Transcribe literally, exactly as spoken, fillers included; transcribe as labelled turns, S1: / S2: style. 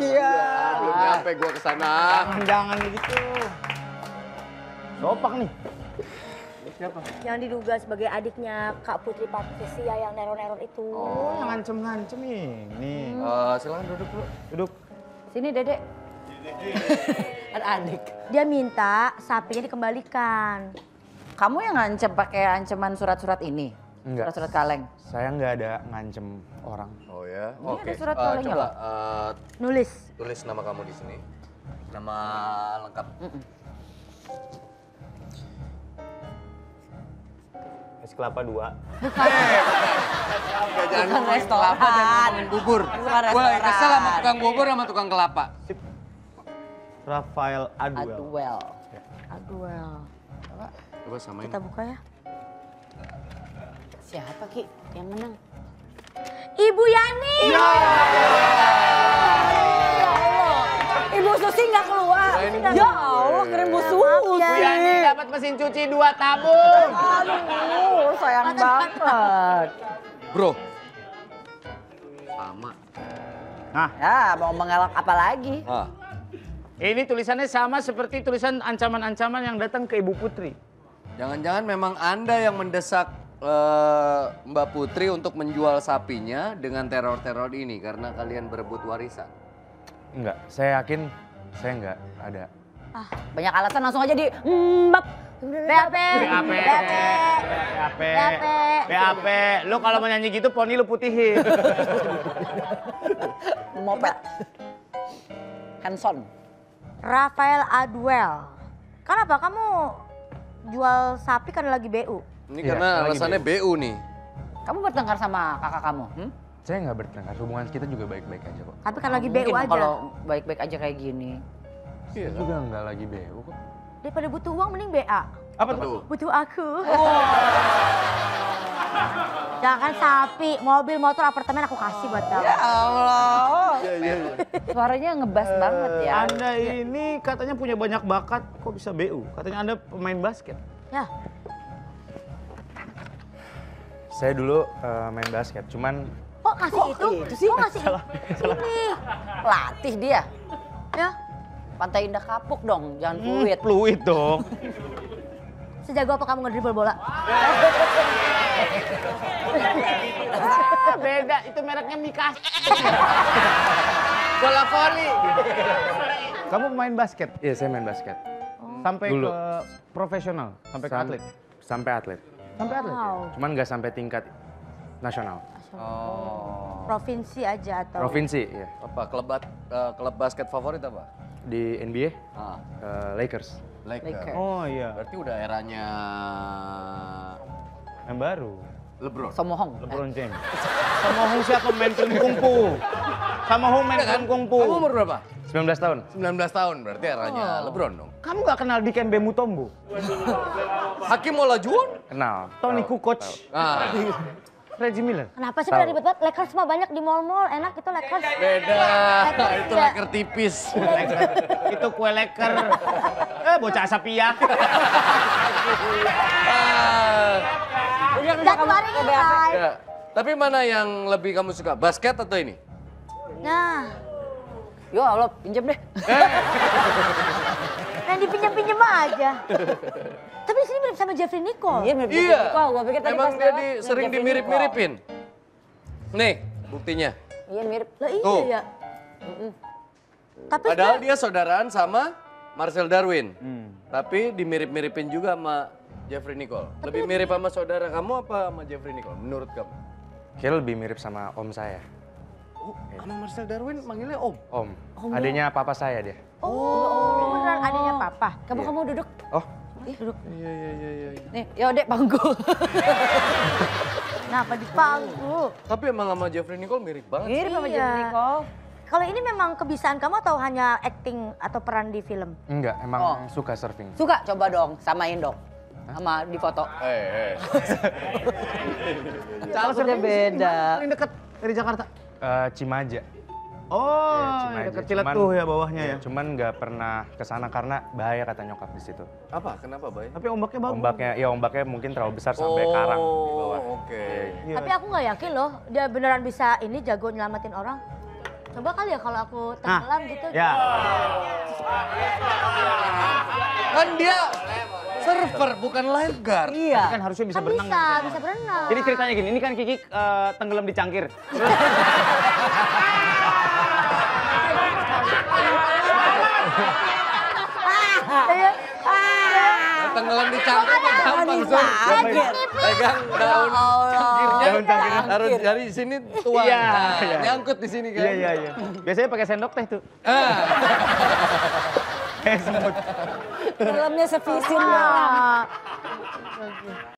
S1: Iya.
S2: Belum nyampe gua ke sana.
S1: Jangan begitu. Sopak nih.
S3: Siapa? Yang diduga sebagai adiknya Kak Putri Patricia yang neror-neror itu.
S1: Oh, yang ngancem-ngancem ini.
S2: Uh, silakan duduk dulu.
S1: Duduk.
S3: Sini Dedek. Ada adik. Dia minta sapinya dikembalikan.
S4: Kamu yang ngancem pakai ancaman surat-surat ini?
S1: Enggak.
S4: Surat-surat kaleng?
S1: Saya nggak ada ngancem orang.
S2: Oh ya,
S4: Ini
S2: oke.
S4: ada surat
S2: Uh,
S4: kalengnya
S2: coba
S4: loh.
S2: uh,
S3: Nulis.
S2: tulis nama kamu di sini. Nama lengkap.
S1: Es kelapa dua.
S2: Gak jangan
S4: Bukan
S2: ngomongin
S4: restoran.
S2: kelapa dan ngomongin bubur.
S4: Bukan
S2: Gue
S4: restoran.
S2: kesel sama tukang bubur sama tukang kelapa.
S1: Rafael Adwell.
S4: Adwell.
S3: Aduh. Coba
S2: Coba samain.
S3: kita buka ya.
S4: Siapa Ki yang menang?
S3: Ibu Yani.
S4: Ya Allah. Ibu Susi nggak keluar. Ya Allah, keren Bu Susi.
S1: Yani dapat mesin cuci dua tabung.
S4: Aduh, sayang banget.
S2: Bro. Sama.
S1: Nah,
S4: Ya, mau mengelak apa lagi?
S2: Ah.
S1: ini tulisannya sama seperti tulisan ancaman-ancaman yang datang ke Ibu Putri.
S2: Jangan-jangan memang Anda yang mendesak eh, Mbak Putri untuk menjual sapinya dengan teror-teror ini karena kalian berebut warisan.
S1: Enggak, saya yakin saya enggak ada.
S4: Banyak alasan langsung aja di mbak.
S3: B A P.
S1: B A P.
S3: B A P.
S1: B A P.
S3: B A P.
S1: B A P. Lu kalau mau nyanyi gitu poni lu putihin.
S4: Moped. Hanson.
S3: Rafael Adwell. Kenapa kamu jual sapi karena lagi B U?
S2: Ini
S1: Iya,
S2: karena
S1: lagi
S2: alasannya B U nih.
S4: Kamu bertengkar sama kakak kamu? Hmm?
S1: Saya nggak bertengkar, hubungan kita juga baik-baik aja kok.
S3: Tapi karena lagi B U
S4: Mungkin
S3: aja.
S4: kalau baik-baik aja kayak gini.
S2: Iya
S1: Saya juga nggak lagi B U kok.
S3: Daripada butuh uang mending B A.
S1: Apa tuh?
S2: tuh?
S3: Butuh aku. Jangan sapi, mobil, motor, apartemen aku kasih buat kamu.
S4: Ya Allah.
S2: Iya, iya, iya.
S4: Suaranya ngebas banget ya.
S1: Anda ini katanya punya banyak bakat, kok bisa B U? Katanya Anda pemain basket.
S3: Ya,
S1: Saya dulu eh, main basket, cuman
S3: kok kasih
S4: Kok
S3: itu?
S4: itu sih?
S3: Kok kasih ini?
S4: Pelatih dia.
S3: Ya,
S4: Pantai Indah Kapuk dong, jangan fluid.
S1: fluid dong.
S3: sejago apa kamu ngedribble bola?
S1: Ah, beda, itu mereknya Mikas.
S2: Bola voli.
S1: Kamu main basket? Iya, saya main basket. Sampai
S5: Dulu.
S1: ke profesional, sampai ke
S5: Sam-
S1: atlet.
S5: Sampai atlet.
S1: Sampai atlet. ya?
S3: Wow.
S5: Cuman nggak sampai tingkat nasional.
S2: Oh.
S3: Provinsi aja atau?
S5: Provinsi, ya.
S2: Apa klub bat- eh, klub basket favorit apa?
S5: Di N B A,
S2: Ah,
S5: eh, Lakers.
S2: Lakers.
S4: Lakers.
S1: Oh iya,
S2: Berarti udah eranya
S1: yang baru.
S2: LeBron.
S4: Somohong.
S1: LeBron James. Sama Hong siapa main film kungfu? Sama Hong main film kungfu.
S2: Kamu umur berapa?
S5: sembilan belas tahun.
S2: sembilan belas tahun, berarti eranya LeBron dong.
S1: Kamu nggak kenal Dikembe Mutombo?
S2: Hakim Olajuwon?
S5: Kenal.
S1: Tony
S5: Tahu,
S1: Kukoc?
S5: tahu.
S2: Ah,
S1: Reggie Miller?
S3: Kenapa sih pada ribet banget? Lakers mah banyak di mall-mall, enak itu Lakers.
S2: beda.
S3: Lakers
S2: Itu
S3: ya.
S2: Laker tipis.
S1: Itu kue leker. Eh, bocah Asapia.
S2: Ah,
S3: Dan kemarin
S4: ke B A P.
S3: kan.
S2: ya. Tapi mana yang lebih kamu suka, basket atau ini?
S3: Nah,
S4: Yo Allah, pinjam deh.
S3: yang dipinjam-pinjam aja. Tapi di sini mirip sama Jeffrey Nicole.
S4: Iya, mirip
S2: Iya.
S4: Kok gua pikir tadi
S2: Emang
S4: pas
S2: dia
S4: lewat,
S2: di,
S4: mirip
S2: sering
S4: Jeffrey
S2: dimirip-miripin. Nih, buktinya.
S4: Nicole. Iya, mirip.
S3: Lah iya
S2: Tuh.
S3: ya. Tapi
S2: Padahal
S3: sebenarnya-
S2: dia saudaraan sama Marcel Darwin.
S1: Hmm.
S2: Tapi dimirip-miripin juga sama Jeffrey Nicole. Lebih mirip sama saudara kamu apa sama Jeffrey Nicole menurut kamu?
S5: Kayaknya lebih mirip sama om saya.
S2: Oh, sama Marcel Darwin manggilnya Om.
S5: Om. Adanya papa saya dia.
S3: Oh, beneran adanya papa.
S4: Kamu kamu duduk.
S5: Oh,
S3: Duduk.
S2: Iya, iya, iya, iya.
S4: Nih, yo Dek, pangku.
S3: Kenapa di pangku?
S2: Tapi emang sama Jeffrey Nicole mirip banget.
S4: Mirip sama
S3: Iya.
S4: Jeffrey Nicole.
S3: Kalau ini memang kebiasaan kamu atau hanya acting atau peran di film?
S5: enggak, emang
S4: Oh.
S5: suka surfing.
S4: Suka, coba dong, samain dong. Sama di foto.
S2: Eh, eh.
S4: Takutnya beda.
S1: Paling dekat dari Jakarta.
S5: Eh, Cimaja.
S1: Oh,
S5: Iya, Cimaja.
S1: dekat Ciletuh
S5: Cuman-
S1: ya bawahnya
S5: Iya,
S1: ya.
S5: Cuman nggak pernah ke sana karena bahaya kata nyokap di situ.
S2: Apa? Kenapa, Bay?
S1: Tapi ombaknya bagus.
S5: Ombaknya, ya ombaknya mungkin terlalu besar sampai karang di bawah.
S2: Oh, oke.
S1: Iya.
S3: Tapi aku nggak yakin loh, dia beneran bisa ini jago nyelamatin orang. Coba kali ya kalau aku tenggelam gitu.
S1: Ya.
S2: Kan dia surfer bukan lifeguard.
S4: Iya.
S1: Kan harusnya bisa
S3: Kan
S1: berenang.
S3: bisa,
S1: kan.
S3: bisa berenang.
S1: Jadi ceritanya gini, ini kan Kiki eh, tenggelam di cangkir.
S3: Iya.
S2: Tenggelam di cangkir mah gampang,
S4: Bisa
S2: Sur.
S4: aja.
S2: Pegang daun cangkirnya.
S1: Daun cangkirnya.
S2: Harus dari sini tuang.
S1: Iya,
S2: Nah,
S1: iya.
S2: nyangkut di sini kan.
S1: Iya, iya, iya. Biasanya pakai sendok teh tuh.
S2: Ah.
S1: Kayak semut.
S4: Dalamnya sevisin.
S3: Ah.